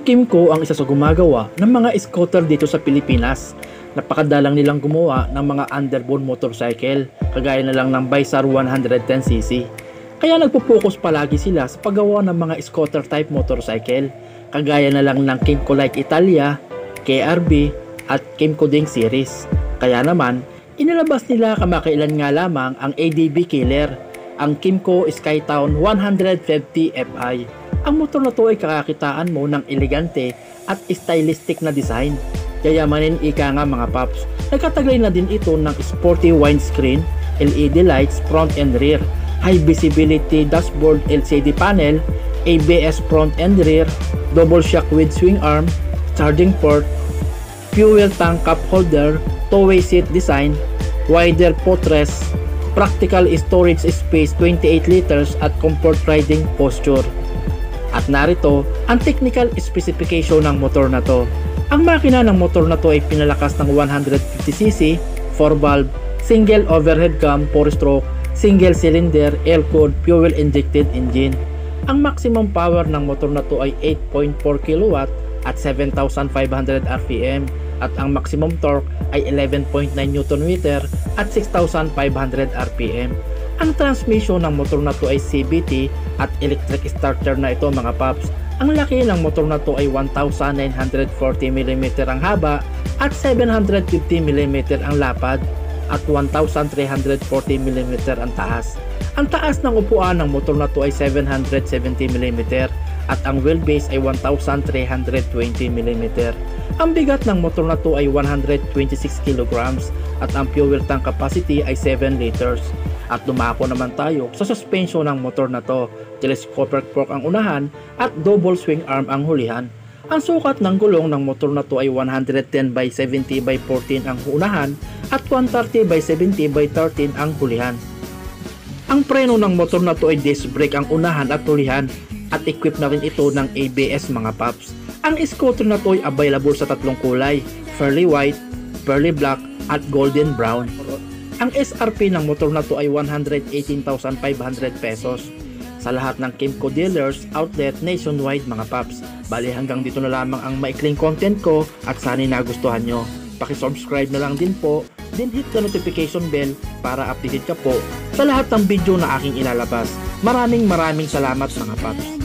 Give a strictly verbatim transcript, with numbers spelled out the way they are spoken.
Kymco ang isa sa gumagawa ng mga scooter dito sa Pilipinas. Napakadalang nilang gumawa ng mga underbone motorcycle, kagaya na lang ng Baysar one ten c c. Kaya nagpo-focus palagi sila sa paggawa ng mga scooter type motorcycle, kagaya na lang ng Kymco Like Italia, K R B at Kymco Ding series. Kaya naman, inilabas nila kamakailan nga lamang ang A D B Killer, ang Kymco Skytown one fifty F I. Ang motor na to ay kakakitaan mo ng elegante at stylistic na design. Yayamanin ika nga mga paps. Nagkataglay na din ito ng sporty windscreen, L E D lights front and rear, high visibility dashboard L C D panel, A B S front and rear, double shock with swing arm, charging port, fuel tank cup holder, two-way seat design, wider footrest, practical storage space twenty-eight liters at comfort riding posture. At narito ang technical specification ng motor na to. Ang makina ng motor na to ay pinalakas ng one fifty c c, four valve, single overhead cam, four stroke, single cylinder, air-cooled, fuel-injected engine. Ang maximum power ng motor na to ay eight point four kilowatt at seven thousand five hundred R P M at ang maximum torque ay eleven point nine newton meter at six thousand five hundred R P M. Ang transmission ng motor na to ay C V T at electric starter na ito mga paps. Ang laki ng motor na to ay one thousand nine hundred forty millimeter ang haba at seven hundred fifty millimeter ang lapad at one thousand three hundred forty millimeter ang taas. Ang taas ng upuan ng motor na to ay seven hundred seventy millimeter at ang wheelbase ay one thousand three hundred twenty millimeter. Ang bigat ng motor na to ay one hundred twenty-six kilograms at ang fuel tank capacity ay seven liters. At dumako naman tayo sa suspension ng motor na to. Telescopic fork ang unahan at double swing arm ang hulihan. Ang sukat ng gulong ng motor na to ay one ten by seventy by fourteen ang unahan at one thirty by seventy by thirteen ang hulihan. Ang preno ng motor na to ay disc brake ang unahan at hulihan at equipped na rin ito ng A B S mga paps. Ang scooter na to ay available sa tatlong kulay, pearly white, pearly black at golden brown. Ang S R P ng motor na to ay one hundred eighteen thousand five hundred pesos sa lahat ng Kymco dealers outlet nationwide mga paps. Bali hanggang dito na lamang ang maikling content ko at sana'y nagustuhan nyo. Paki-subscribe na lang din po, then hit the notification bell para updated ka po sa lahat ng video na aking ilalabas. Maraming maraming salamat mga paps.